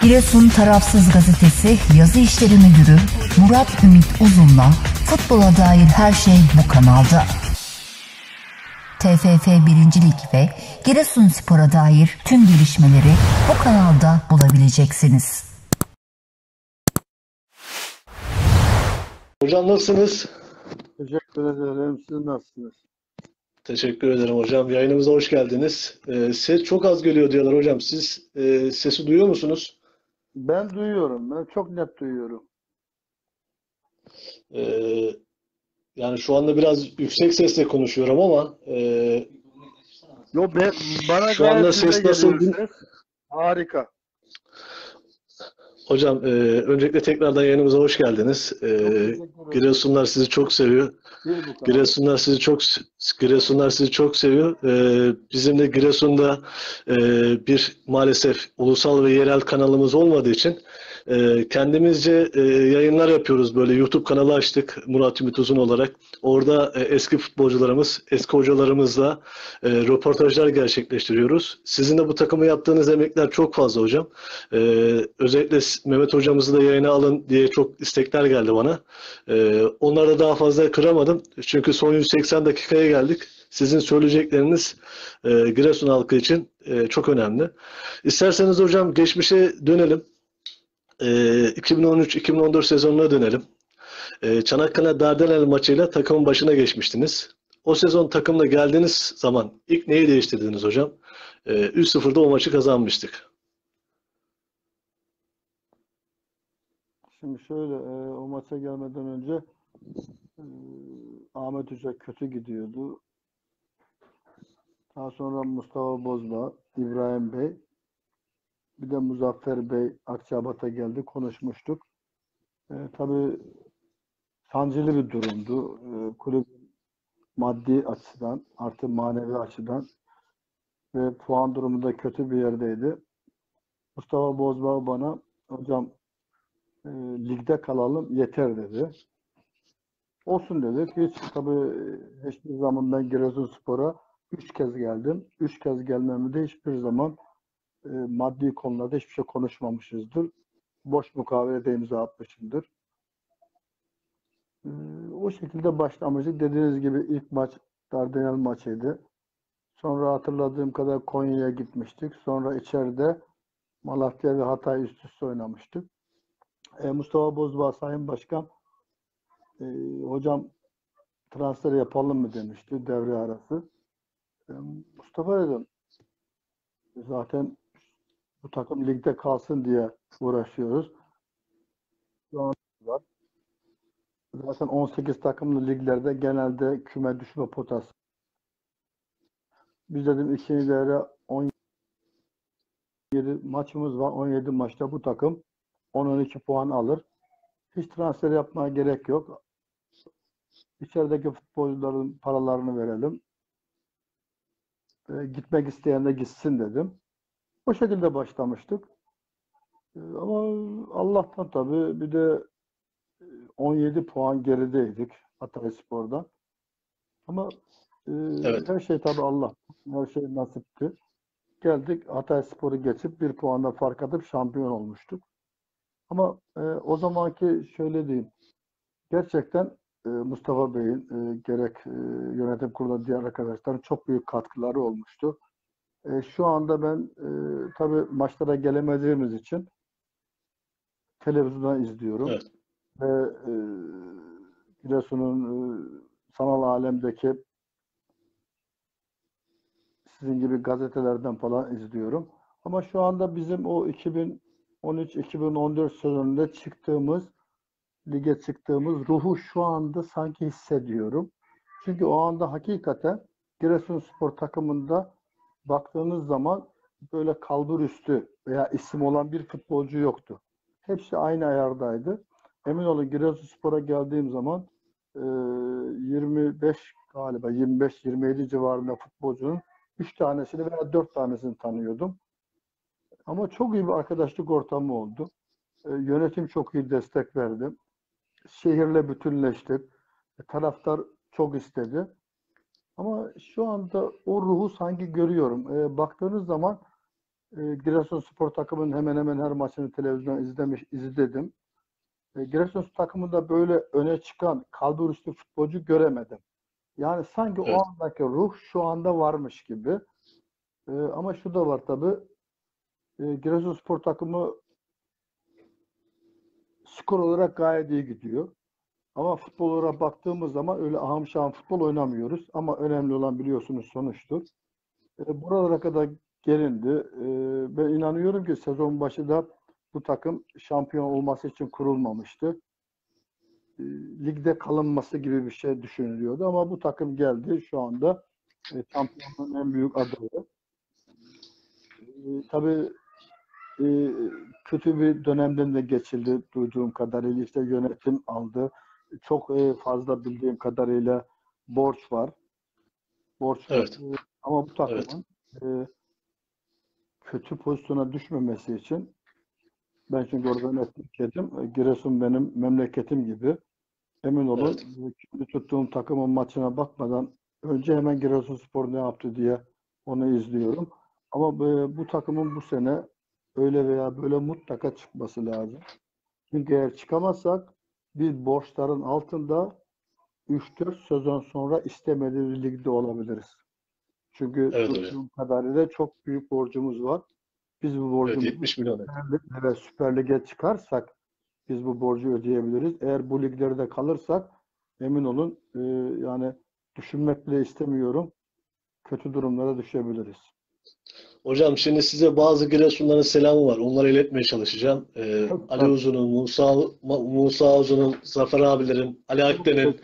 Giresun Tarafsız Gazetesi yazı işleri müdürü Murat Ümit Uzun'la futbola dair her şey bu kanalda. TFF 1. Lig ve Giresunspor'a dair tüm gelişmeleri bu kanalda bulabileceksiniz. Hocam nasılsınız? Teşekkür ederim. Siz nasılsınız? Teşekkür ederim hocam. Yayınımıza hoş geldiniz. Ses çok az geliyor diyorlar hocam. Siz sesi duyuyor musunuz? Ben duyuyorum. Ben çok net duyuyorum. Yani şu anda biraz yüksek sesle konuşuyorum ama Yok, bana şu anda gayet ses güzel nasıl? geliyor ses. Harika. Hocam öncelikle tekrardan yayınımıza hoş geldiniz. Giresunlar sizi çok seviyor. Giresunlar sizi çok seviyor. Bizim de Giresun'da bir maalesef ulusal ve yerel kanalımız olmadığı için kendimizce yayınlar yapıyoruz. Böyle YouTube kanalı açtık Murat Ümit Uzun olarak. Orada eski futbolcularımız, eski hocalarımızla röportajlar gerçekleştiriyoruz. Sizin de bu takımı yaptığınız emekler çok fazla hocam. Özellikle Mehmet hocamızı da yayına alın diye çok istekler geldi bana. Onları da daha fazla kıramadım. Çünkü son 180 dakikaya geldik. Sizin söyleyecekleriniz Giresun halkı için çok önemli. İsterseniz hocam geçmişe dönelim. 2013-2014 sezonuna dönelim. Çanakkale Dardanel maçıyla takımın başına geçmiştiniz. O sezon takımla geldiğiniz zaman ilk neyi değiştirdiniz hocam? 3-0'da o maçı kazanmıştık. Şimdi şöyle, o maça gelmeden önce Ahmet Hoca kötü gidiyordu. Daha sonra Mustafa Bozma, İbrahim Bey, bir de Muzaffer Bey Akçabat'a geldi. Konuşmuştuk. Tabii sancılı bir durumdu. Kulüp maddi açıdan artı manevi açıdan ve puan durumu da kötü bir yerdeydi. Mustafa Bozbağ bana, hocam ligde kalalım yeter dedi. Olsun dedik. Hiçbir zaman ben Giresunspor'a 3 kez geldim. 3 kez gelmemde hiçbir zaman maddi konularda hiçbir şey konuşmamışızdır. Boş mukavelede imza atmışımdır. O şekilde başlamıştık. Dediğiniz gibi ilk maç Dardanel maçıydı. Sonra hatırladığım kadar Konya'ya gitmiştik. Sonra içeride Malatya ve Hatay üst üste oynamıştık. Mustafa Bozbağ Sayın Başkan hocam transfer yapalım mı demişti devre arası. Mustafa dedim, zaten bu takım ligde kalsın diye uğraşıyoruz. Şu an var. Zaten 18 takımlı liglerde genelde küme düşme potası. Biz dedim ikinci devre 17 maçımız var. 17 maçta bu takım 10-12 puan alır. Hiç transfer yapmaya gerek yok. İçerideki futbolcuların paralarını verelim. Gitmek isteyen de gitsin dedim. O şekilde başlamıştık. Ama Allah'tan tabii bir de 17 puan gerideydik Hatayspor'dan. Ama Evet. her şey tabii Allah. Her şey nasipti. Geldik Hatayspor'u geçip bir puanla fark atıp şampiyon olmuştuk. Ama o zamanki şöyle diyeyim. Gerçekten Mustafa Bey'in gerek yönetim kurulu diğer arkadaşların çok büyük katkıları olmuştu. Şu anda ben tabii maçlara gelemediğimiz için televizyondan izliyorum. Evet. Ve Giresun'un sanal alemdeki sizin gibi gazetelerden falan izliyorum. Ama şu anda bizim o 2013-2014 sezonunda lige çıktığımız ruhu şu anda sanki hissediyorum. Çünkü o anda hakikaten Giresunspor takımında baktığınız zaman böyle kalbur üstü veya isim olan bir futbolcu yoktu. Hepsi aynı ayardaydı. Emin olun Giresunspor'a geldiğim zaman 25 galiba 25-27 civarında futbolcunun 3 tanesini veya 4 tanesini tanıyordum. Ama çok iyi bir arkadaşlık ortamı oldu. Yönetim çok iyi destek verdi. Şehirle bütünleştik. Taraftar çok istedi. Ama şu anda o ruhu sanki görüyorum. Baktığınız zaman Giresunspor takımının hemen hemen her maçını televizyondan izledim. Giresunspor takımında böyle öne çıkan kalbur üstü futbolcu göremedim. Yani sanki o Evet. andaki ruh şu anda varmış gibi. Ama şu da var tabii. Giresunspor takımı skor olarak gayet iyi gidiyor. Ama futbol olarak baktığımız zaman öyle ahım şahım futbol oynamıyoruz. Ama önemli olan biliyorsunuz sonuçtur. Buralara kadar gelindi. Ben inanıyorum ki sezon başı da bu takım şampiyon olması için kurulmamıştı. Ligde kalınması gibi bir şey düşünülüyordu ama bu takım geldi şu anda şampiyonluğun en büyük adayı. Tabii kötü bir dönemden de geçildi duyduğum kadarıyla. İşte yönetim aldı. Çok fazla bildiğim kadarıyla borç var. Borç var. Evet. Ama bu Evet. takımın kötü pozisyona düşmemesi için ben çünkü orada netlik yedim. Giresun benim memleketim gibi. Emin olun Evet. şimdi tuttuğum takımın maçına bakmadan önce hemen Giresunspor ne yaptı diye onu izliyorum. Ama bu takımın bu sene öyle veya böyle mutlaka çıkması lazım. Çünkü eğer çıkamazsak biz borçların altında 3-4 sezon sonra istemediğimiz ligde olabiliriz. Çünkü Evet hocam. duyduğum kadarıyla çok büyük borcumuz var. Biz bu Evet, borcumuzu 70 milyon. Süper Lig'e çıkarsak biz bu borcu ödeyebiliriz. Eğer bu liglerde kalırsak emin olun yani düşünmek bile istemiyorum. Kötü durumlara düşebiliriz. Hocam şimdi size bazı Giresunların selamı var. Onları iletmeye çalışacağım. Ali Tabii. Uzun'un, Musa Uzun'un, Zafer abilerin, Ali Akden'in,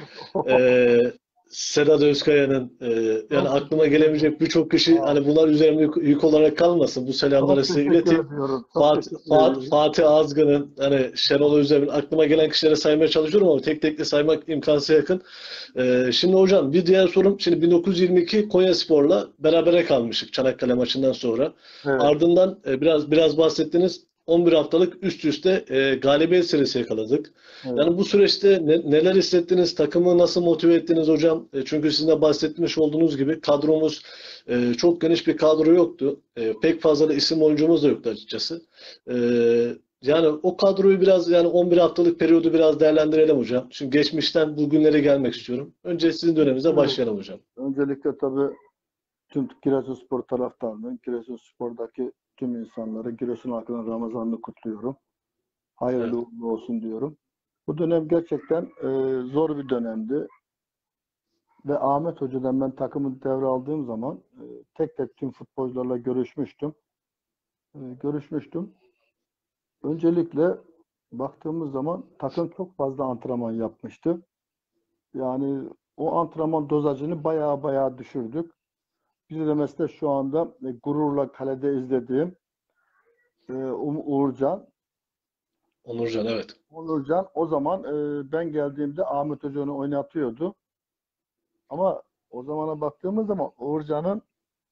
Sedat Özkaya'nın, yani Çok aklıma teşekkür ederim. gelebilecek birçok kişi, Aa, hani bunlar üzerinde yük olarak kalmasın. Bu selamları çok size teşekkür ileteyim. ediyorum. Çok teşekkür ediyorum. Fatih Azgın'ın, hani Şenol Özdemir'in, aklıma gelen kişilere saymaya çalışıyorum ama tek tek de saymak imkansıza yakın. Şimdi hocam bir diğer sorum, şimdi 1922 Konyaspor'la berabere kalmıştık Çanakkale maçından sonra. Evet, Ardından biraz bahsettiniz, 11 haftalık üst üste galibiyet serisi yakaladık. evet. Yani bu süreçte neler hissettiniz? Takımı nasıl motive ettiniz hocam? Çünkü sizin de bahsetmiş olduğunuz gibi kadromuz çok geniş bir kadro yoktu. Pek fazla da isim oyuncumuz da yoktu açıkçası. E, Yani o kadroyu biraz, yani 11 haftalık periyodu biraz değerlendirelim hocam. Şimdi geçmişten bugünlere gelmek istiyorum. Önce sizin döneminize Evet. başlayalım hocam. Öncelikle tabii tüm Giresunspor taraftarının, Giresunspor'daki tüm insanları, Giresun halkının Ramazan'ını kutluyorum. Evet. Hayırlı uğurlu olsun diyorum. Bu dönem gerçekten zor bir dönemdi. Ve Ahmet Hoca'dan ben takımı devraldığım zaman tek tek tüm futbolcularla görüşmüştüm. Görüşmüştüm. Öncelikle baktığımız zaman takım çok fazla antrenman yapmıştı. Yani o antrenman dozajını bayağı düşürdük. Bir de mesela şu anda gururla kalede izlediğim Uğurcan. Onurcan, evet. Uğurcan o zaman ben geldiğimde Ahmet Hoca onu oynatıyordu. Ama o zamana baktığımız zaman Uğurcan'ın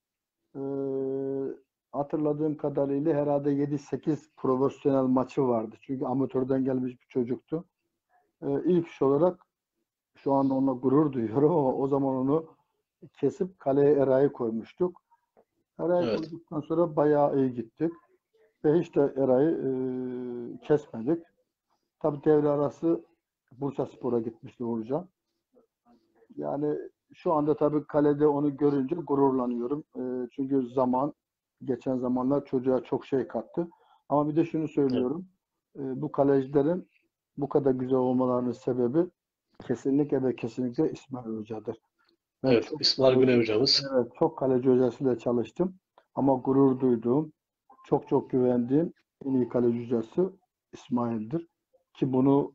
hatırladığım kadarıyla herhalde 7-8 profesyonel maçı vardı. Çünkü amatörden gelmiş bir çocuktu. İlk iş olarak şu anda onunla gurur duyuyorum ama o zaman onu kesip kaleye Eray'ı koymuştuk. Eray'ı Evet. koyduktan sonra bayağı iyi gittik. Ve hiç de Eray'ı kesmedik. Tabii devre arası Bursaspor'a gitmişti Uğurcan. Yani şu anda tabii kalede onu görünce gururlanıyorum. Çünkü geçen zamanlar çocuğa çok şey kattı. Ama bir de şunu Evet. söylüyorum. Bu kalecilerin bu kadar güzel olmalarının sebebi kesinlikle İsmail Hoca'dır. Ben Evet. İsmail Güney hocamız. çok kaleci hocasıyla çalıştım. Ama gurur duyduğum, çok güvendiğim en iyi kaleci hocası İsmail'dir. Ki bunu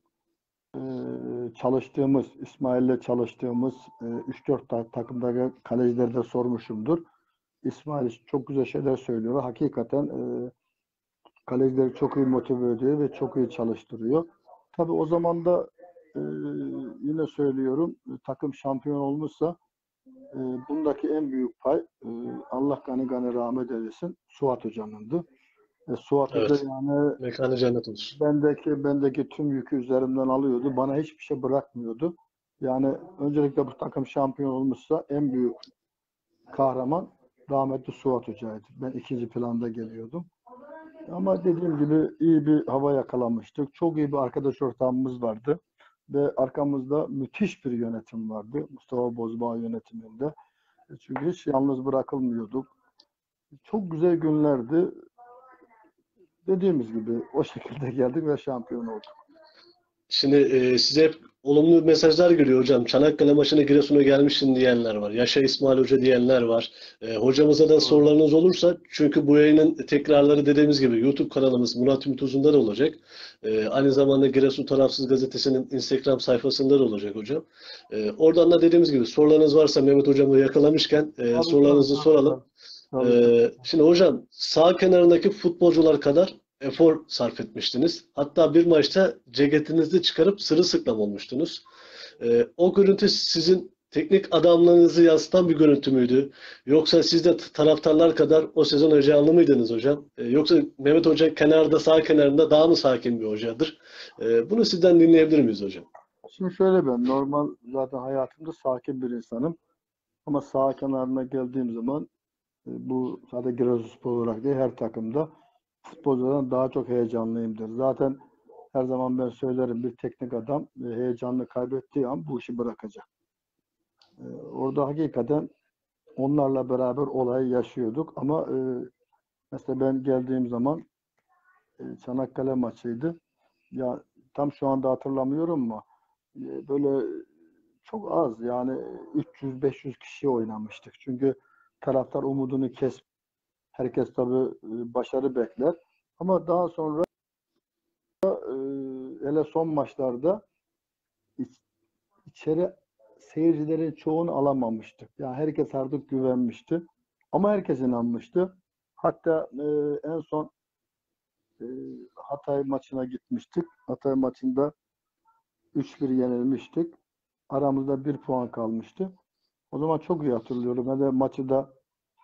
İsmail'le çalıştığımız 3-4 takımdaki kalecileri de sormuşumdur. İsmail çok güzel şeyler söylüyor. Hakikaten kalecileri çok iyi motive ediyor ve çok iyi çalıştırıyor. Tabii o zaman da e, yine söylüyorum takım şampiyon olmuşsa bundaki en büyük pay Allah gani rahmet eylesin Suat Hoca'nındı. Suat Hoca Evet. yani Mekanı cennet olsun. bendeki tüm yükü üzerimden alıyordu. Bana hiçbir şey bırakmıyordu. Yani öncelikle bu takım şampiyon olmuşsa en büyük kahraman rahmetli Suat Hoca'ydı. Ben ikinci planda geliyordum. Ama dediğim gibi iyi bir hava yakalamıştık. Çok iyi bir arkadaş ortamımız vardı. Ve arkamızda müthiş bir yönetim vardı. Mustafa Bozbağ yönetiminde. Çünkü hiç yalnız bırakılmıyorduk. Çok güzel günlerdi. Dediğimiz gibi o şekilde geldik ve şampiyon olduk. Şimdi size hep olumlu mesajlar geliyor hocam. Çanakkale maçına Giresun'a gelmişsin diyenler var. Yaşa İsmail Hoca diyenler var. Hocamıza da sorularınız olursa, çünkü bu yayının tekrarları dediğimiz gibi YouTube kanalımız Murat Ümit Uzun'da da olacak. Aynı zamanda Giresun Tarafsız Gazetesi'nin Instagram sayfasında da olacak hocam. Oradan da dediğimiz gibi sorularınız varsa Mehmet hocamı yakalamışken sorularınızı soralım. Şimdi hocam, sağ kenarındaki futbolcular kadar efor sarf etmiştiniz. Hatta bir maçta ceketinizi çıkarıp sırılsıklam olmuştunuz. O görüntü sizin teknik adamlığınızı yansıtan bir görüntü müydü? Yoksa siz de taraftarlar kadar o sezon heyecanlı mıydınız hocam? Yoksa Mehmet Hoca kenarda, sağ kenarında daha mı sakin bir hocadır? Bunu sizden dinleyebilir miyiz hocam? Şimdi şöyle, ben normal zaten hayatımda sakin bir insanım. Ama sağ kenarına geldiğim zaman bu sadece Giresunspor olarak değil, her takımda futbolculardan daha çok heyecanlıyımdır. Zaten her zaman ben söylerim, bir teknik adam heyecanını kaybettiği an bu işi bırakacak. Orada hakikaten onlarla beraber olayı yaşıyorduk ama mesela ben geldiğim zaman Çanakkale maçıydı. Ya tam şu anda hatırlamıyorum ama böyle çok az, yani 300-500 kişi oynamıştık. Çünkü taraftar umudunu kes. Herkes tabii başarı bekler. Ama daha sonra hele son maçlarda içeri seyircilerin çoğunu alamamıştık. Yani herkes artık güvenmişti. Ama herkes inanmıştı. Hatta en son Hatay maçına gitmiştik. Hatay maçında 3-1 yenilmiştik. Aramızda 1 puan kalmıştı. O zaman çok iyi hatırlıyorum. Ben de maçı da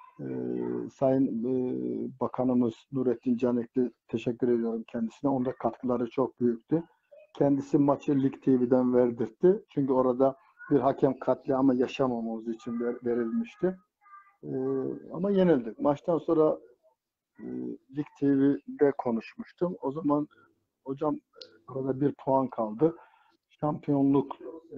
Sayın Bakanımız Nurettin Canikli, teşekkür ediyorum kendisine. Onda katkıları çok büyüktü. Kendisi maçı Lig TV'den verdirtti. Çünkü orada bir hakem katliamı yaşamamamız için verilmişti. Ama yenildik. Maçtan sonra Lig TV'de konuşmuştum. O zaman hocam orada 1 puan kaldı. Şampiyonluk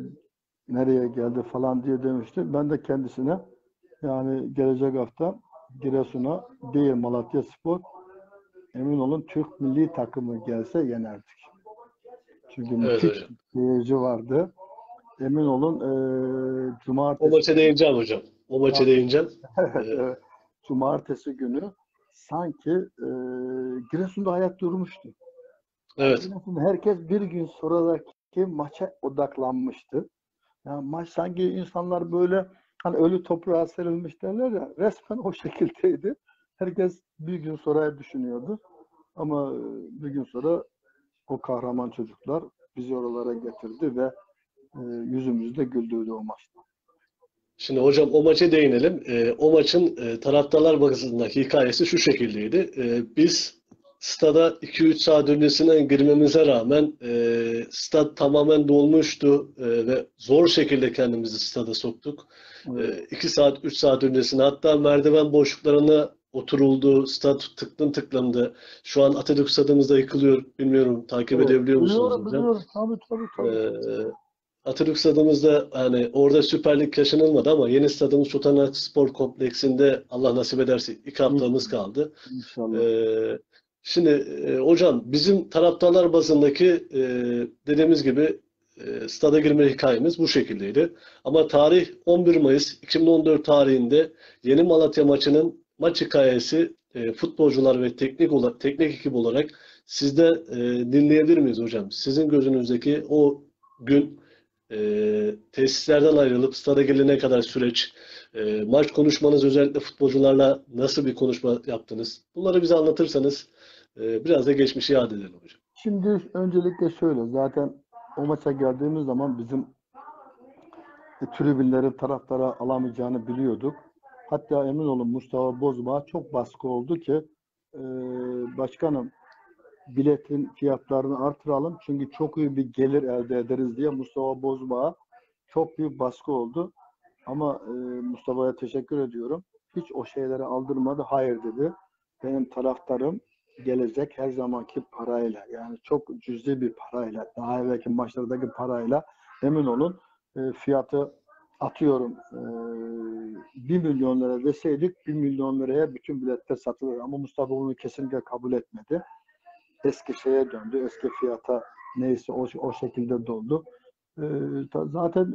nereye geldi falan diye demişti. Ben de kendisine, yani gelecek hafta Giresun'a değil Malatyaspor, emin olun Türk milli takımı gelse yenerdik. Çünkü Evet müthiş hocam. seyirci vardı. Emin olun O cumartesi maça değineceğim hocam. O maça değineceğim. evet, cumartesi günü sanki Giresun'da hayat durmuştu. Evet. Giresun'da herkes bir gün sonraki maça odaklanmıştı. Yani maç sanki insanlar böyle hani ölü toprağa serilmiş derler ya, resmen o şekildeydi. Herkes bir gün sonra düşünüyordu. Ama bir gün sonra o kahraman çocuklar bizi oralara getirdi ve yüzümüzü de güldürdü o maçta. Şimdi hocam, o maça değinelim. O maçın taraftarlar bazındaki hikayesi şu şekildeydi. Biz stada 2-3 saat öncesinden girmemize rağmen stad tamamen dolmuştu ve zor şekilde kendimizi stada soktuk. Evet. 2 saat, 3 saat öncesine, hatta merdiven boşluklarına oturuldu. Stad tıklım tıklımdı. Şu an Atatürk stadımızda yıkılıyor. Bilmiyorum, takip Evet. edebiliyor musunuz Biliyorum, hocam? biliyorum. Tabii. Ee, Atatürk Stadımızda, hani orada Süper Lig yaşanılmadı ama yeni stadımız Çotanak Spor Kompleksinde Allah nasip ederse 2 haftamız kaldı. İnşallah. Şimdi hocam, bizim taraftarlar bazındaki dediğimiz gibi stada girme hikayemiz bu şekildeydi. Ama tarih 11 Mayıs 2014 tarihinde Yeni Malatya maçının maç hikayesi, futbolcular ve teknik ekip olarak sizde dinleyebilir miyiz hocam? Sizin gözünüzdeki o gün, tesislerden ayrılıp stada gelene kadar süreç, maç konuşmanız, özellikle futbolcularla nasıl bir konuşma yaptınız? Bunları bize anlatırsanız biraz da geçmişi yad edelim hocam. Şimdi öncelikle şöyle, zaten o maça geldiğimiz zaman bizim tribünlerin taraftara alamayacağını biliyorduk. Hatta emin olun Mustafa Bozbağ çok baskı oldu ki başkanım biletin fiyatlarını artıralım çünkü çok iyi bir gelir elde ederiz diye Mustafa Bozbağ çok büyük baskı oldu. Ama Mustafa'ya teşekkür ediyorum. hiç o şeyleri aldırmadı. Hayır dedi. Benim taraftarım gelecek her zamanki parayla, yani çok cüzi bir parayla, daha evvelki maçlardaki parayla, emin olun, fiyatı atıyorum 1 milyon lira deseydik 1 milyon liraya bütün biletler satılır. Ama Mustafa bunu kesinlikle kabul etmedi. Eski şeye döndü. Eski fiyata neyse o şekilde doldu. Zaten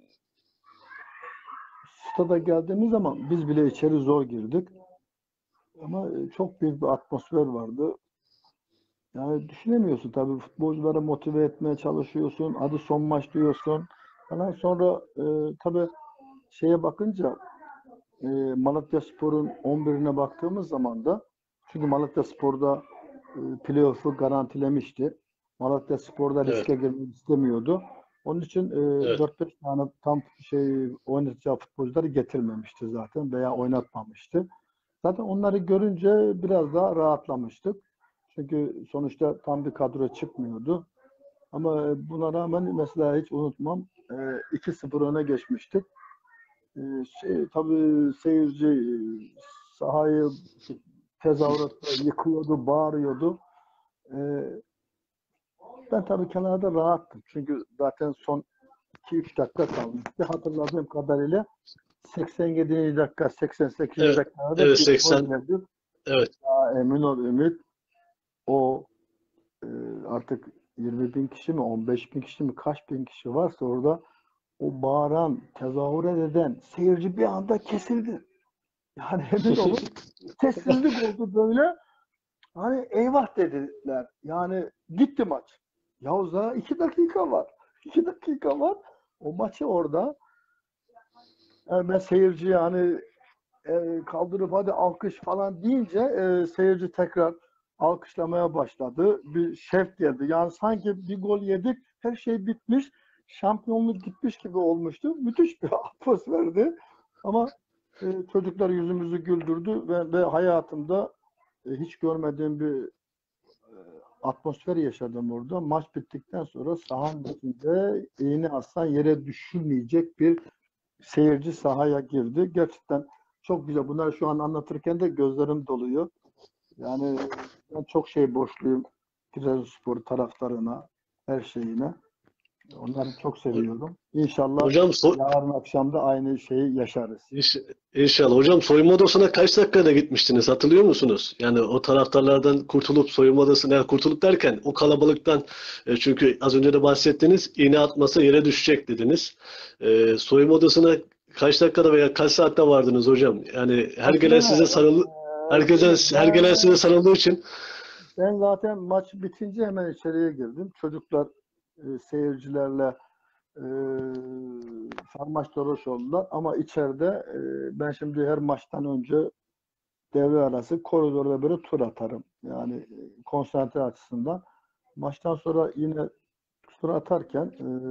stada geldiğimiz zaman biz bile içeri zor girdik. Ama çok büyük bir atmosfer vardı. Yani düşünemiyorsun tabii, futbolcuları motive etmeye çalışıyorsun. Hadi son maç diyorsun falan. Sonra tabii şeye bakınca Malatyaspor'un 11'ine baktığımız zaman da, çünkü Malatyaspor'da playoff'u garantilemişti. Malatyaspor'da Evet. riske girmek istemiyordu. Onun için Evet. 4-5 tane tam oynatacağı futbolcuları getirmemişti zaten veya oynatmamıştı. Zaten onları görünce biraz daha rahatlamıştık. Çünkü sonuçta tam bir kadro çıkmıyordu. Ama buna rağmen mesela hiç unutmam, 2-0 öne geçmiştik. Tabii seyirci sahayı tezahüratla yıkıyordu, bağırıyordu. E, Ben tabii kenarda rahattım. Çünkü zaten son 2-3 dakika kalmıştı. Hatırladığım kadarıyla 87. dakika, 88. Evet. dakikada Evet, bir gol 80. geldi. Evet. Ya, emin ol Ümit, o e, artık 20 bin kişi mi, 15 bin kişi mi, kaç bin kişi varsa orada, o bağıran, tezahürat eden seyirci bir anda kesildi. Yani emin olun, sessizlik oldu böyle. Hani eyvah dediler. Yani gitti maç. Yahu daha 2 dakika var. 2 dakika var. O maçı orada, yani ben seyirciye hani kaldırıp hadi alkış falan deyince seyirci tekrar alkışlamaya başladı. Bir şevk geldi. Yani sanki bir gol yedik, her şey bitmiş, şampiyonluk gitmiş gibi olmuştu. Müthiş bir atmosferdi. Ama çocuklar yüzümüzü güldürdü ve hayatımda hiç görmediğim bir atmosfer yaşadım orada. Maç bittikten sonra sahanın içinde iğne atsan yere düşürmeyecek bir seyirci sahaya girdi. Gerçekten çok güzel. Bunları şu an anlatırken de gözlerim doluyor. Yani ben çok şey borçluyum Giresunspor taraftarına, her şeyine. Onları çok seviyorum. İnşallah Hocam yarın akşam da aynı şeyi yaşarız. İnşallah. Hocam soyunma odasına kaç dakikada gitmiştiniz? Hatırlıyor musunuz? Yani o taraftarlardan kurtulup soyunma odasına, yani kurtulup derken o kalabalıktan, çünkü az önce de bahsettiniz, iğne atmasa yere düşecek dediniz. Soyunma odasına kaç dakikada veya kaç saatte vardınız hocam? Yani her gelen size Aslında sarıldı, her gelen size sarıldığı için. ben zaten maç bitince hemen içeriye girdim. Çocuklar seyircilerle e, sarmaş dolaş oldular. Ama içeride ben şimdi her maçtan önce devre arası koridorda böyle tur atarım. Yani konsantre açısından. Maçtan sonra yine tur atarken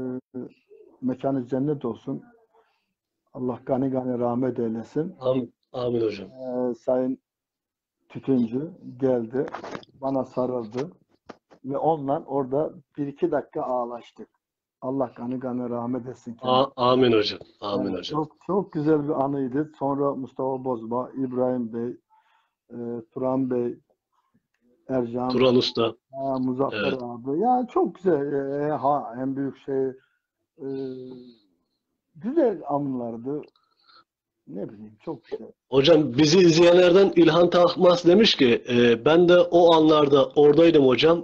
mekanı cennet olsun. Allah gani gani rahmet eylesin. Amin, amin hocam. Sayın Tütüncü geldi. Bana sarıldı. Ve onunla orada 1-2 dakika ağlaştık. Allah kanı kanı rahmet etsin kendisine. Amin hocam. Amin hocam. Çok çok güzel bir anıydı. Sonra Mustafa Bozba, İbrahim Bey, Turan Bey, Ercan, Turan Usta. Muzaffer Evet. abi. Yani çok güzel. En büyük şey, e, güzel anılardı. Ne bileyim, çok güzel. Hocam bizi izleyenlerden İlhan Tahmaz demiş ki, ben de o anlarda oradaydım hocam.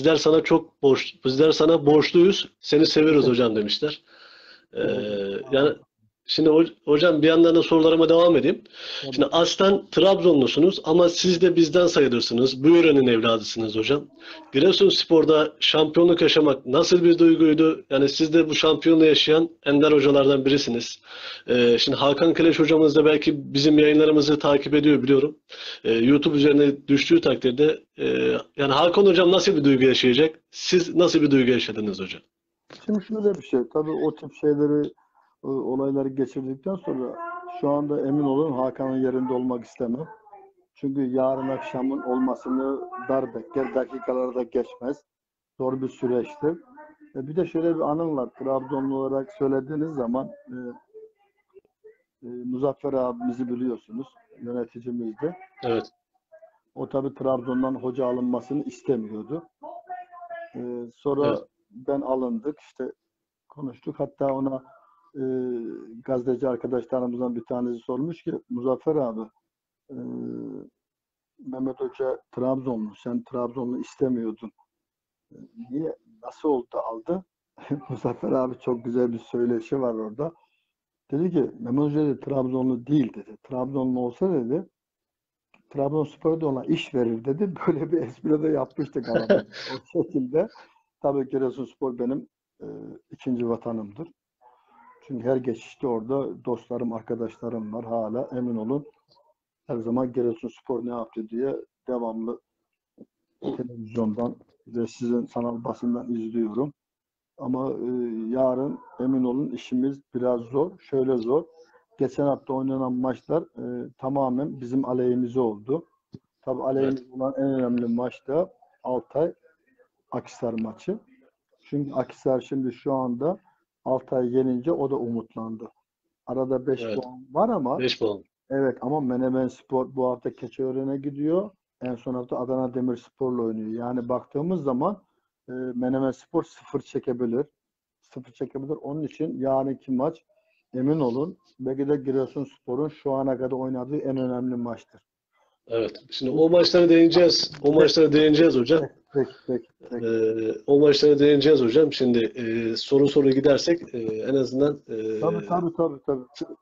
Bizler sana borçluyuz. Seni seviyoruz hocam demişler. E, Yani şimdi hocam bir yandan da sorularıma devam edeyim. Şimdi aslen Trabzonlusunuz ama siz de bizden sayılırsınız. Bu yörenin evladısınız hocam. Giresunspor'da şampiyonluk yaşamak nasıl bir duyguydu? Yani siz de bu şampiyonluğu yaşayan ender hocalardan birisiniz. Şimdi Hakan Keleş hocamız da belki bizim yayınlarımızı takip ediyor biliyorum. YouTube üzerine düştüğü takdirde, yani Hakan hocam nasıl bir duygu yaşayacak? Siz nasıl bir duygu yaşadınız hocam? Şimdi şöyle bir şey. Tabii o tip şeyleri, olayları geçirdikten sonra şu anda emin olun Hakan'ın yerinde olmak istemem. Çünkü yarın akşamın olmasını dar bekler, dakikalarda geçmez. Zor bir süreçti. Bir de şöyle bir anım var. Trabzonlu olarak söylediğiniz zaman Muzaffer abimizi biliyorsunuz. Yöneticimizdi. Evet. O tabii Trabzon'dan hoca alınmasını istemiyordu. Sonra Evet. ben alındık. İşte konuştuk. Hatta ona gazeteci arkadaşlarımızdan bir tanesi sormuş ki Muzaffer abi Mehmet Hoca Trabzonlu. Sen Trabzonlu istemiyordun. Niye? Nasıl oldu aldı? Muzaffer abi çok güzel bir söyleşi var orada. Dedi ki Mehmet Hoca dedi, Trabzonlu değil dedi. Trabzonlu olsa dedi Trabzonspor'da ona iş verir dedi. Böyle bir espri de yapmıştık aramızda. O şekilde. Tabii Giresunspor benim ikinci vatanımdır. Çünkü her geçişte orada dostlarım, arkadaşlarım var hala. Emin olun her zaman Giresunspor ne yaptı diye devamlı televizyondan ve sizin sanal basından izliyorum. Ama yarın emin olun işimiz biraz zor. Şöyle zor. Geçen hafta oynanan maçlar tamamen bizim aleyhimize oldu. Tabii Evet. aleyhimize olan en önemli maç da Altay Akhisar maçı. Çünkü Akhisar şimdi şu anda Altay yenince o da umutlandı. Arada 5 Evet. puan var ama 5 puan. evet ama Menemenspor bu hafta Keçiören'e gidiyor. En son hafta Adana Demirspor'la oynuyor. Yani baktığımız zaman Menemenspor sıfır çekebilir. Sıfır çekebilir. Onun için yarınki maç emin olun belki de Giresunspor'un şu ana kadar oynadığı en önemli maçtır. Evet. Şimdi o maçlara değineceğiz. O maçlara değineceğiz hocam. Peki. O maçlara değineceğiz hocam. Şimdi soru gidersek en azından Tabii.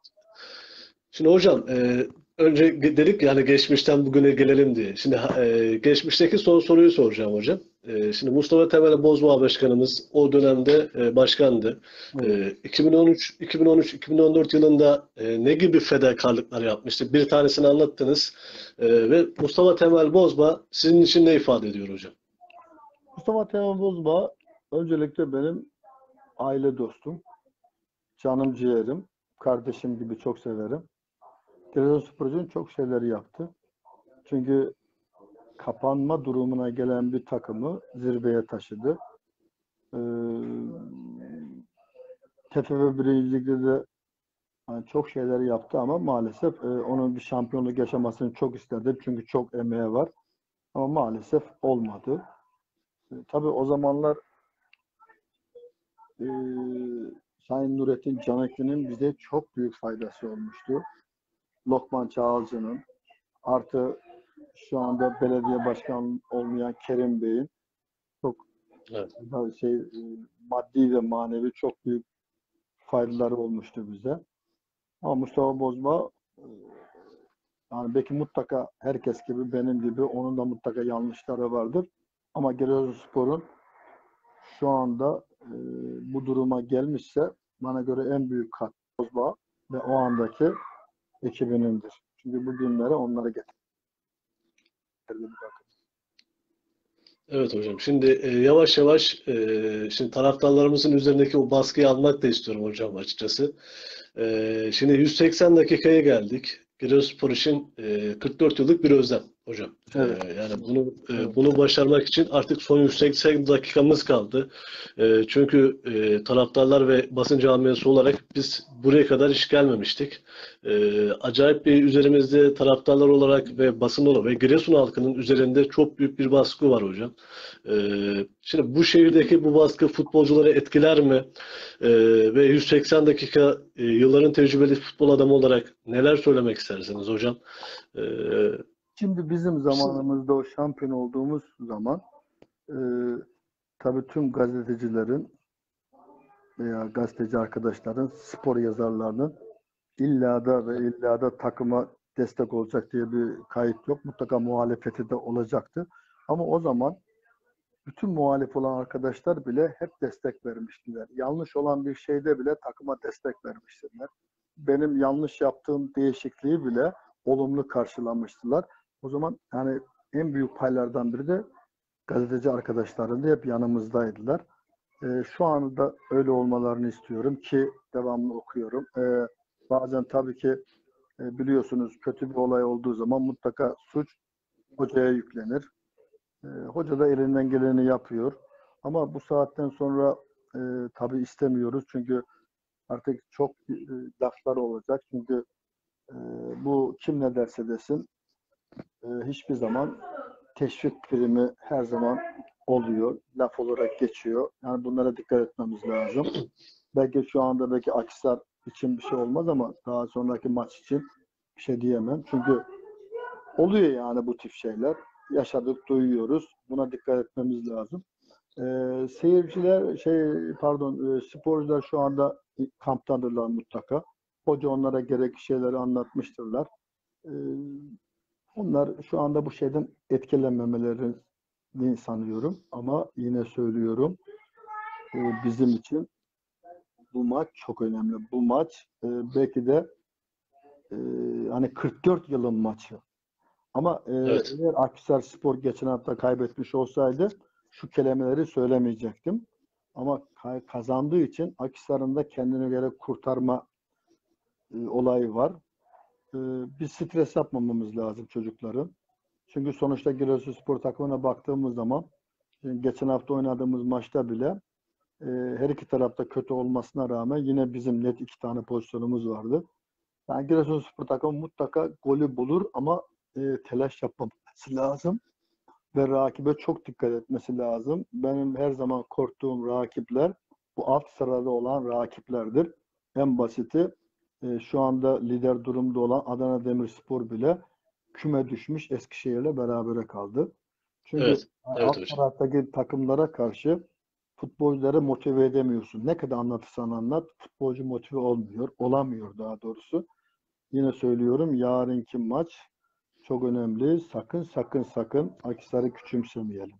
şimdi hocam önce dedik yani geçmişten bugüne gelelim diye. Şimdi geçmişteki son soruyu soracağım hocam. Şimdi Mustafa Temel Bozdoğa Başkanımız o dönemde başkandı. Evet. 2013-2014 yılında ne gibi fedakarlıklar yapmıştı? Bir tanesini anlattınız. Ve Mustafa Temel Bozdoğa sizin için ne ifade ediyor hocam? Mustafa Temel Bozba öncelikle benim aile dostum, canım ciğerim, kardeşim gibi çok severim. Giresunspor'un çok şeyleri yaptı. Çünkü kapanma durumuna gelen bir takımı zirveye taşıdı. Ee, TFF 1. Lig'de de yani çok şeyler yaptı ama maalesef onun bir şampiyonluk yaşamasını çok isterdim. Çünkü çok emeği var. Ama maalesef olmadı. Tabii o zamanlar e, Sayın Nurettin Canekli'nin bize çok büyük faydası olmuştu. Lokman Çağalcı'nın artı şu anda belediye başkanı olmayan Kerim Bey'in çok Evet. maddi ve manevi çok büyük faydaları olmuştu bize. Ama Mustafa Bozma yani belki mutlaka herkes gibi benim gibi onun da mutlaka yanlışları vardır. Ama Giresunspor'un şu anda bu duruma gelmişse bana göre en büyük katkı Bozma ve o andaki ekibinindir. Çünkü bugünlere onları getirdi. Evet hocam. Şimdi yavaş yavaş şimdi taraftarlarımızın üzerindeki o baskıyı almak da istiyorum hocam açıkçası. Şimdi 180 dakikaya geldik. Giresunspor için 44 yıllık bir özlem hocam. Evet. Yani Evet. bunu başarmak için artık son 180 dakikamız kaldı. Çünkü taraftarlar ve basın camiası olarak biz buraya kadar hiç gelmemiştik. Acayip bir üzerimizde taraftarlar olarak ve basın olarak ve Giresun halkının üzerinde çok büyük bir baskı var hocam. Şimdi bu şehirdeki bu baskı futbolcuları etkiler mi? Ve 180 dakika yılların tecrübeli futbol adamı olarak neler söylemek istersiniz hocam? Şimdi bizim zamanımızda o şampiyon olduğumuz zaman e, tabii tüm gazetecilerin veya gazeteci arkadaşların, spor yazarlarının illa da takıma destek olacak diye bir kayıt yok. Mutlaka muhalefeti de olacaktı. Ama o zaman bütün muhalif olan arkadaşlar bile hep destek vermiştiler. Yanlış olan bir şeyde bile takıma destek vermiştiler. Benim yanlış yaptığım değişikliği bile olumlu karşılamıştılar. O zaman yani en büyük paylardan biri de gazeteci arkadaşlarım da hep yanımızdaydılar. Şu anda öyle olmalarını istiyorum ki devamlı okuyorum. Bazen tabii ki biliyorsunuz kötü bir olay olduğu zaman mutlaka suç hocaya yüklenir. Hoca da elinden geleni yapıyor. Ama bu saatten sonra tabii istemiyoruz. Çünkü artık çok laflar olacak. Çünkü Bu kim ne derse desin hiçbir zaman teşvik primi her zaman oluyor. Laf olarak geçiyor. Yani bunlara dikkat etmemiz lazım. Belki şu anda belki Akhisar için bir şey olmaz ama daha sonraki maç için bir şey diyemem. Çünkü oluyor yani bu tip şeyler. Yaşadık, duyuyoruz. Buna dikkat etmemiz lazım. Seyirciler sporcular şu anda kamptadırlar mutlaka. Hoca onlara gerekli şeyleri anlatmıştırlar. Ee, Onlar şu anda bu şeyden etkilenmemelerini sanıyorum. Ama yine söylüyorum bizim için bu maç çok önemli. Bu maç belki de hani 44 yılın maçı. Ama Evet. eğer Akhisarspor geçen hafta kaybetmiş olsaydı şu kelimeleri söylemeyecektim. Ama kazandığı için Akhisar'ın da kendine göre kurtarma olayı var. Biz stres yapmamamız lazım çocukların. Çünkü sonuçta Giresunspor takımına baktığımız zaman geçen hafta oynadığımız maçta bile her iki tarafta kötü olmasına rağmen yine bizim net 2 tane pozisyonumuz vardı. Yani Giresunspor takımı mutlaka golü bulur ama telaş yapmaması lazım ve rakibe çok dikkat etmesi lazım. Benim her zaman korktuğum rakipler bu alt sırada olan rakiplerdir. En basiti şu anda lider durumda olan Adana Demirspor bile küme düşmüş Eskişehir'le berabere kaldı. Çünkü Evet. Evet alt hocam. taraftaki takımlara karşı futbolcuları motive edemiyorsun. Ne kadar anlatırsan anlat, futbolcu motive olmuyor, olamıyor daha doğrusu. Yine söylüyorum, yarınki maç çok önemli. Sakın sakın sakın Akhisar'ı küçümsemeyelim.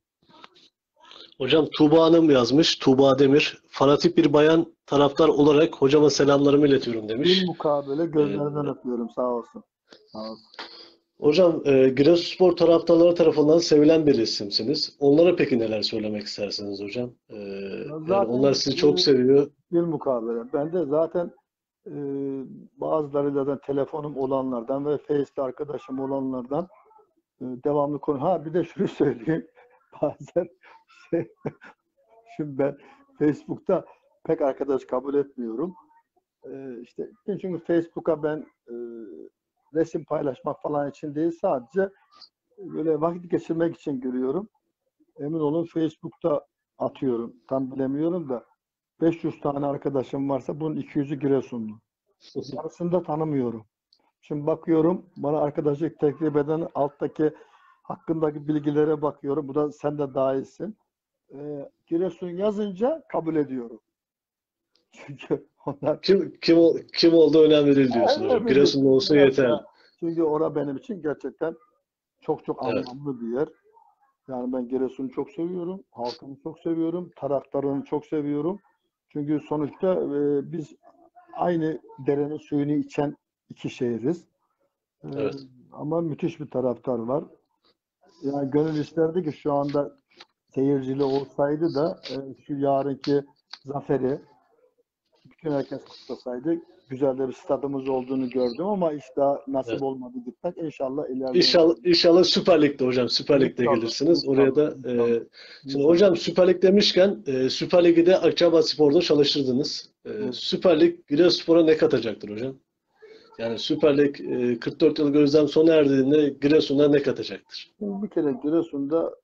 Hocam Tuğba Hanım yazmış. Tuğba Demir. Fanatik bir bayan taraftar olarak hocama selamlarımı iletiyorum Bir demiş. mukabele Ee, gözlerinden öpüyorum. Sağ olsun. Sağ olsun. Hocam Giresunspor taraftarları tarafından sevilen bir isimsiniz. Onlara peki neler söylemek istersiniz hocam? Yani Zaten onlar sizi çok seviyor. bir mukabele. Ben de zaten e, bazılarıyla da telefonum olanlardan ve Face'te arkadaşım olanlardan devamlı konu. Ha bir de şunu söyleyeyim. Bazen şey, şimdi ben Facebook'ta pek arkadaş kabul etmiyorum. İşte çünkü Facebook'a ben resim paylaşmak falan için değil sadece böyle vakit geçirmek için giriyorum. Emin olun Facebook'ta atıyorum. Tam bilemiyorum da 500 tane arkadaşım varsa bunun 200'ü Giresunlu. Yarısını da tanımıyorum. Şimdi bakıyorum bana arkadaşlık teklif eden alttaki hakkındaki bilgilere bakıyorum. Bu da sen de dahilsin. Giresun yazınca kabul ediyorum. Çünkü onlar Kim olduğu önemli değil diyorsun hocam. bildik. Giresunlu olsa Evet yeterli. ya. Çünkü orada benim için gerçekten çok çok Evet. anlamlı bir yer. Yani ben Giresun'u çok seviyorum. Halkını çok seviyorum. Taraftarını çok seviyorum. Çünkü sonuçta biz aynı derenin suyunu içen iki şehiriz. E, Evet. Ama müthiş bir taraftar var. Yani gönül isterdi ki şu anda seyircili olsaydı da şu yarınki zaferi bütün herkes kutlasaydı. Güzel de bir stadımız olduğunu gördüm ama hiç daha nasip Evet. olmadı gitmek. İnşallah ilerleyen İnşallah Süper Lig'de hocam. Süper Lig'de İnşallah, gelirsiniz. Oraya inşallah, da inşallah, şimdi inşallah. hocam Süper Lig demişken Süper Lig'i de Akçabatspor'da çalıştırdınız. Evet. Süper Lig Giresunspor'a ne katacaktır hocam? Yani Süper Lig 44 yıl gözlem sona erdiğinde Giresun'a ne katacaktır? Şimdi bir kere Giresun'da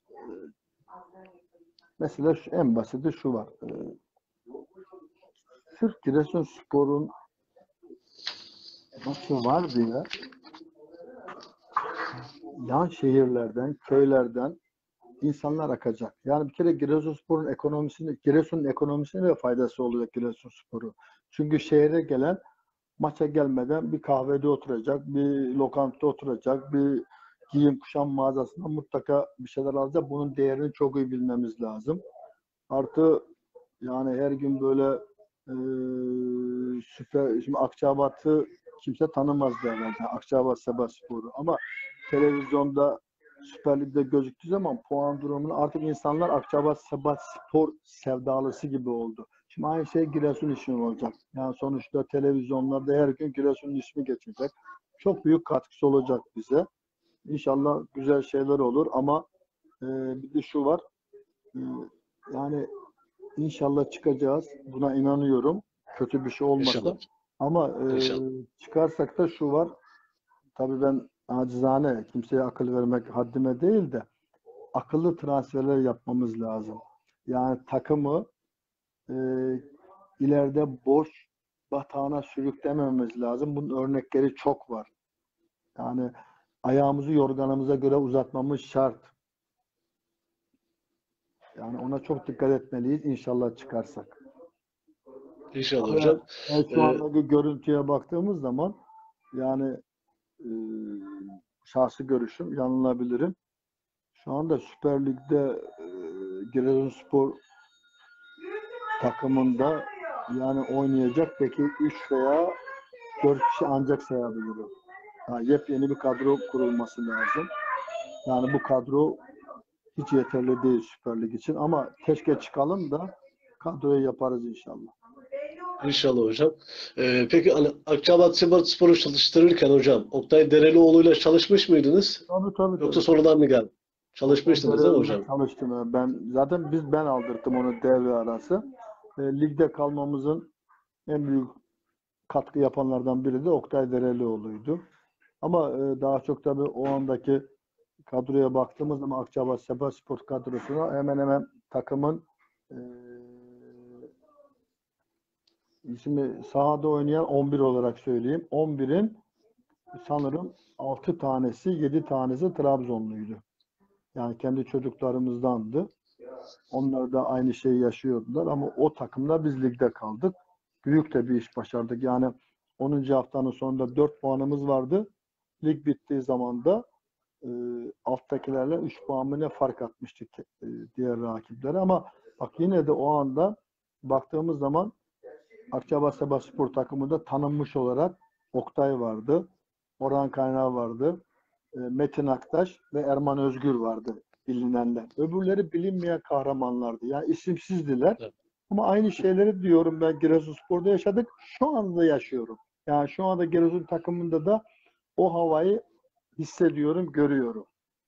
mesela en basiti şu var. Sırf Giresunspor'un maçı var diye yan şehirlerden, köylerden insanlar akacak. Yani bir kere Giresun'un ekonomisine de faydası olacak Giresunspor'u. Çünkü şehre gelen maça gelmeden bir kahvede oturacak, bir lokantada oturacak, bir giyim kuşam mağazasında mutlaka bir şeyler alacak. Bunun değerini çok iyi bilmemiz lazım. Artı yani her gün böyle şimdi Akçabat'ı kimse tanımaz derler. Yani Akçabat Sebaspor'u. Ama televizyonda Süper Lig'de gözüktüğü zaman puan durumunu artık insanlar Akçabat Sebaspor sevdalısı gibi oldu. Şimdi aynı şey Giresun için olacak. Yani sonuçta televizyonlarda her gün Giresun'un ismi geçecek. Çok büyük katkısı olacak bize. İnşallah güzel şeyler olur ama bir de şu var. E, Yani İnşallah çıkacağız. Buna inanıyorum. Kötü bir şey İnşallah. olmasa. Ama İnşallah. çıkarsak da şu var. tabii ben acizane kimseye akıl vermek haddime değil de akıllı transferler yapmamız lazım. Yani takımı e, ileride boş batağına sürüklemememiz lazım. Bunun örnekleri çok var. Yani ayağımızı yorganımıza göre uzatmamız şart. Yani ona çok dikkat etmeliyiz inşallah çıkarsak. İnşallah Ve hocam. şu Ee, andaki görüntüye baktığımız zaman yani e, şahsi görüşüm, yanılabilirim. Şu anda Süper Lig'de Giresunspor takımında yani oynayacak peki 3 veya 4 kişi ancak sayabilirim. Yani yepyeni bir kadro kurulması lazım. Yani bu kadro hiç yeterli değil Süper Lig için ama keşke çıkalım da kadroyu yaparız inşallah. İnşallah hocam. Peki hani Akçabatspor'u çalıştırırken hocam Oktay Derelioğlu'yla çalışmış mıydınız? Tabii. Yoksa sonradan mı geldi? Çalışmıştınız değil mi Dereli'yle hocam? çalıştım. Ben aldırdım onu devre arası. Ligde kalmamızın en büyük katkı yapanlardan biri de Oktay Derelioğlu'ydu. Ama daha çok tabii o andaki kadroya baktığımız zaman Akçabat Spor kadrosuna hemen hemen takımın e, şimdi sahada oynayan 11 olarak söyleyeyim. 11'in sanırım 6 tanesi, 7 tanesi Trabzonluydu. Yani kendi çocuklarımızdandı. Onlar da aynı şeyi yaşıyordular ama o takımla biz ligde kaldık. Büyük de bir iş başardık. Yani 10. haftanın sonunda 4 puanımız vardı. Lig bittiği zaman da alttakilerle 3 puan mı ne fark atmıştık diğer rakiplere ama bak yine de o anda baktığımız zaman Akçabat Spor takımında tanınmış olarak Oktay vardı. Orhan Kaynağı vardı. Metin Aktaş ve Erman Özgür vardı bilinenler. Öbürleri bilinmeyen kahramanlardı. Yani isimsizdiler. Evet. Ama aynı şeyleri diyorum ben Giresunspor'da yaşadık. Şu anda yaşıyorum. Yani şu anda Giresun takımında da o havayı hissediyorum, görüyorum.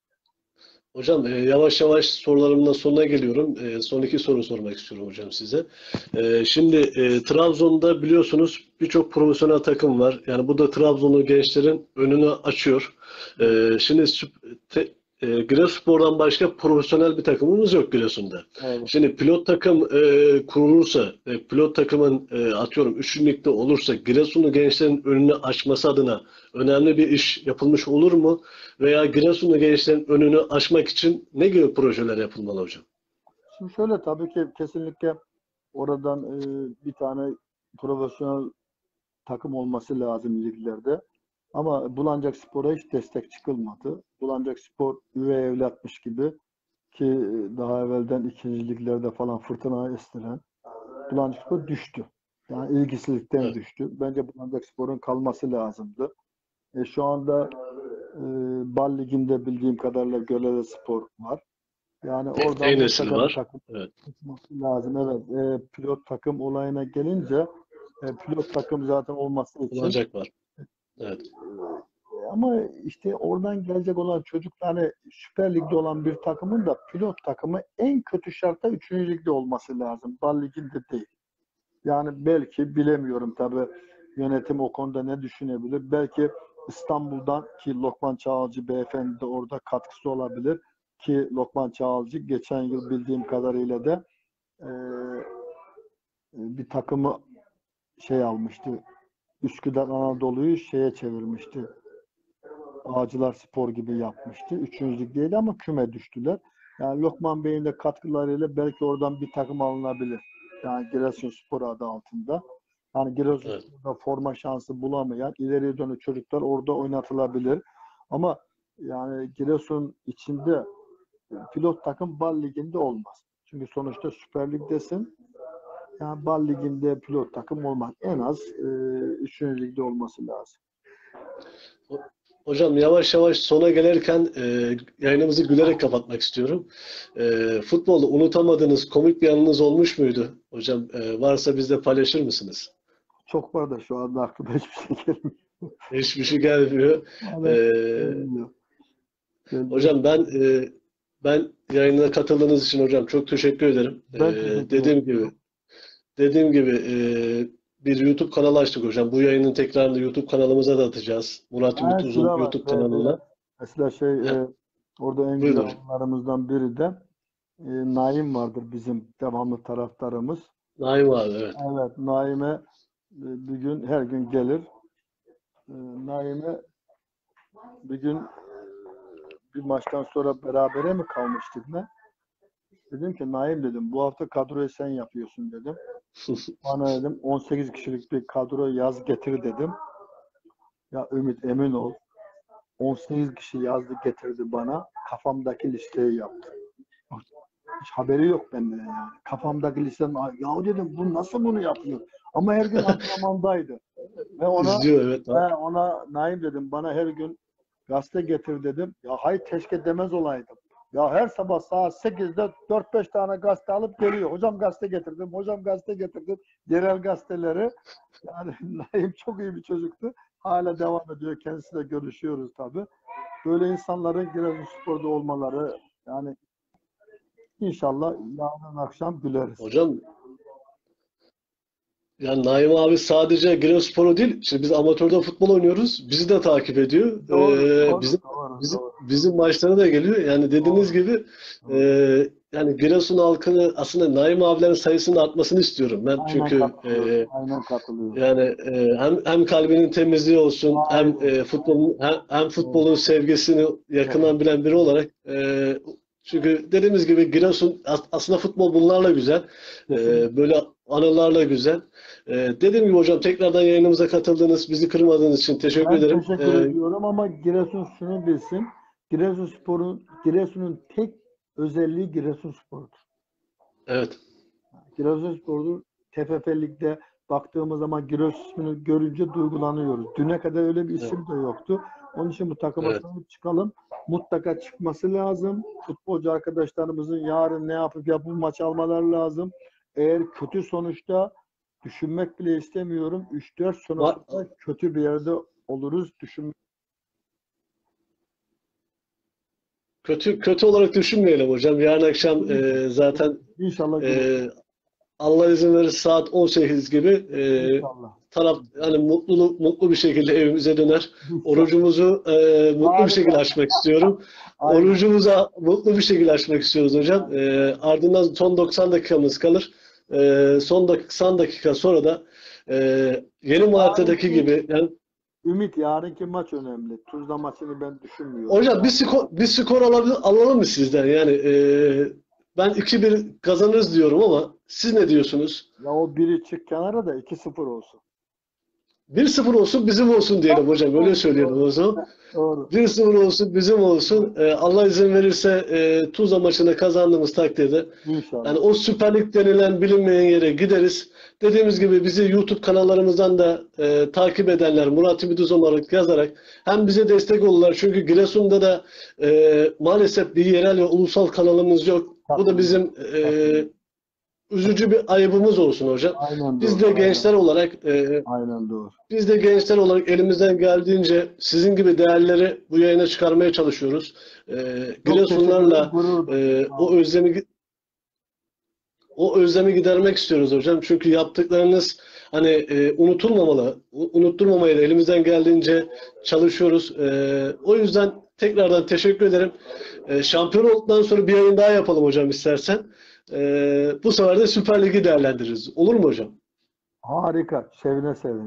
Hocam yavaş yavaş sorularımın da sonuna geliyorum. Son iki soru sormak istiyorum hocam size. Şimdi Trabzon'da biliyorsunuz birçok profesyonel takım var. Yani bu da Trabzonlu gençlerin önünü açıyor. Şimdi Giresunspor'dan başka profesyonel bir takımımız yok Giresun'da. Evet. Şimdi pilot takım kurulursa, pilot takımın atıyorum 3. ligde olursa Giresunlu gençlerin önünü açması adına önemli bir iş yapılmış olur mu? Veya Giresunlu gençlerin önünü açmak için ne gibi projeler yapılmalı hocam? Şimdi şöyle tabii ki kesinlikle oradan bir tane profesyonel takım olması lazım liglerde. Ama Bulancakspor'a hiç destek çıkılmadı. Bulancakspor üvey evlatmış gibi ki daha evvelden ikinci liglerde falan fırtına estiren Bulancakspor düştü. Yani ilgisizlikten Evet, düştü. Bence Bulancakspor'un kalması lazımdı. Şu anda Bal Ligi'nde bildiğim kadarıyla Görelespor var. Yani oradan Eynesili mutlaka bir var. takım Evet, çıkması lazım. Evet, pilot takım olayına gelince pilot takım zaten olması için kullanacak var. Evet, ama işte oradan gelecek olan çocuklar hani Süper Lig'de olan bir takımın da pilot takımı en kötü şartta 3. ligde olması lazım. Bal Ligi'nde değil. Yani belki bilemiyorum tabii yönetim o konuda ne düşünebilir. Belki İstanbul'dan ki Lokman Çağalcı beyefendi de orada katkısı olabilir ki Lokman Çağalcı geçen yıl bildiğim kadarıyla da e, bir takımı almıştı. Üsküdar Anadolu'yu çevirmişti. Ağacılar Spor gibi yapmıştı. 3. ligdeydi ama küme düştüler. Yani Lokman Bey'in de katkılarıyla belki oradan bir takım alınabilir. Yani Giresunspor adı altında. Yani evet. Giresunspor'da forma şansı bulamayan ileriye dönük çocuklar orada oynatılabilir. Ama yani Giresun içinde pilot takım Bal Ligi'nde olmaz. Çünkü sonuçta Süper Lig'desin. Yani Bal Ligi'nde pilot takım olmaz. En az 3. ligde olması lazım. Hocam yavaş yavaş sona gelirken yayınımızı gülerek kapatmak istiyorum. Futbolda unutamadığınız komik bir anınız olmuş muydu? Hocam varsa bizle paylaşır mısınız? Çok var da şu anda aklıma hiçbir şey gelmiyor. Hiçbir şey gelmiyor. Ama E, gelmiyor. Hocam ben yayına katıldığınız için hocam çok teşekkür ederim. Ben teşekkür Dediğim gibi ederim. dediğim gibi bir YouTube kanalı açtık hocam. Bu yayının tekrarını YouTube kanalımıza da atacağız. Murat Ümit Evet, Uzun şurada var. YouTube kanalına. Mesela Ya, orada en buyurun güzel hocam. anlarımızdan biri de Naim vardır, bizim devamlı taraftarımız. Naim abi, evet. Evet, Naim'e bir gün, her gün gelir. Naim'e bir gün bir maçtan sonra berabere mi kalmıştık ne? Dedim ki Naim, dedim, bu hafta kadroyu sen yapıyorsun dedim. Bana dedim 18 kişilik bir kadro yaz getir dedim. Ya Ümit, emin ol, 18 kişi yazdı getirdi bana. Kafamdaki listeyi yaptı. Hiç haberi yok benden yani. Kafamdaki listeden, ya dedim, bu nasıl bunu yapıyor? Ama her gün antrenmandaydı. Ve İzliyor, evet. ona Naim dedim, bana her gün gazete getir dedim. Ya hayır, keşke demez olaydım. Ya her sabah saat 8'de 4-5 tane gazete alıp geliyor. Hocam gazete getirdim, hocam gazete getirdim. Yerel gazeteleri. Yani Naim çok iyi bir çocuktu. Hala devam ediyor. Kendisiyle görüşüyoruz tabii. Böyle insanların Giresunspor'da olmaları, yani inşallah yarın akşam güleriz. Hocam, yani Naim abi sadece Giresunspor'u değil, işte biz amatörde futbol oynuyoruz. Bizi de takip ediyor. Doğru, Bizim bizim maçlara da geliyor. Yani dediğiniz gibi yani Giresun halkını, aslında Naim abilerin sayısının artmasını istiyorum ben. Çünkü aynen katılıyorum. yani hem kalbinin temizliği olsun, hem futbolun sevgisini yakından bilen biri olarak, çünkü dediğimiz gibi Giresun aslında futbol bunlarla güzel. Böyle anılarla güzel. Dediğim gibi hocam, tekrardan yayınımıza katıldığınız, bizi kırmadığınız için teşekkür ederim. Teşekkür ediyorum ama Giresun şunu bilsin. Giresun'un tek özelliği Giresunspor'dur. Evet. Giresunspor'dur. TFF Lig'de baktığımız zaman Giresun'u görünce duygulanıyoruz. Düne kadar öyle bir isim de yoktu. Onun için bu takıma sahip çıkalım. Mutlaka çıkması lazım. Futbolcu arkadaşlarımızın yarın ne yapıp bu maçı almaları lazım. Eğer kötü sonuçta, düşünmek bile istemiyorum, 3-4 sonuçta kötü bir yerde oluruz. Kötü olarak düşünmeyelim hocam. Yarın akşam zaten İnşallah Allah izin verir saat 18 gibi taraf yani mutlu bir şekilde evimize döner. Orucumuzu mutlu bir şekilde açmak istiyorum. Orucumuza mutlu bir şekilde açmak istiyoruz hocam. Ardından son 90 dakikamız kalır. Son 90 dakika sonra da yeni Malatya'daki gibi yani Ümit, yarınki maç önemli. Tuzla maçını ben düşünmüyorum. hocam bir skor alalım mı sizden? Yani ben 2-1 kazanırız diyorum ama siz ne diyorsunuz? Ya o biri çık kenara da 2-0 olsun. 1-0 olsun bizim olsun diyelim hocam. Öyle söyleyelim o zaman. Doğru. 1-0 olsun bizim olsun. Allah izin verirse Tuzla maçında kazandığımız takdirde İnşallah. yani o Süper Lig denilen bilinmeyen yere gideriz. Dediğimiz gibi bizi YouTube kanallarımızdan da takip edenler Murat Ümit Uzun olarak yazarak hem bize destek olurlar. Çünkü Giresun'da da maalesef bir yerel ve ulusal kanalımız yok. Bu da bizim üzücü bir ayıbımız olsun hocam. Aynen biz doğru. de gençler olarak aynen doğru. Biz de gençler olarak elimizden geldiğince sizin gibi değerleri bu yayına çıkarmaya çalışıyoruz. Giresunlarla o özlemi gidermek istiyoruz hocam. Çünkü yaptıklarınız hani unutulmamalı. Unutturmamaya da elimizden geldiğince çalışıyoruz. O yüzden tekrardan teşekkür ederim. Şampiyon olduktan sonra bir yayın daha yapalım hocam istersen. Bu sefer de Süper Lig'i değerlendiririz. Olur mu hocam? Harika. Sevine.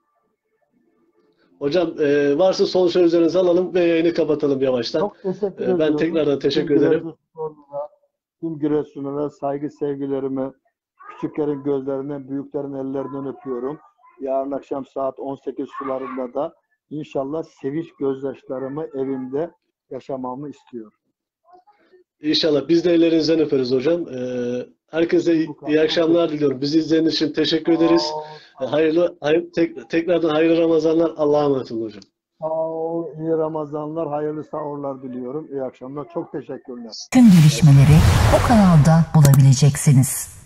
Hocam varsa son sözlerinizi alalım ve yayını kapatalım yavaştan. Çok teşekkür ederim. Ben tekrardan teşekkür ederim. Tüm Giresun'a saygı sevgilerimi, küçüklerin gözlerinden, büyüklerin ellerinden öpüyorum. Yarın akşam saat 18 sularında da inşallah sevinç gözyaşlarımı evimde yaşamamı istiyorum. İnşallah biz de ellerinizden öperiz hocam. Herkese iyi akşamlar diliyorum. Bizi izlediğiniz için teşekkür ederiz. Tekrardan hayırlı Ramazanlar. Allah'a emanet olun hocam. Sağ ol, iyi Ramazanlar, hayırlı sahurlar diliyorum. İyi akşamlar. Çok teşekkürler. Tüm gelişmeleri bu kanalda bulabileceksiniz.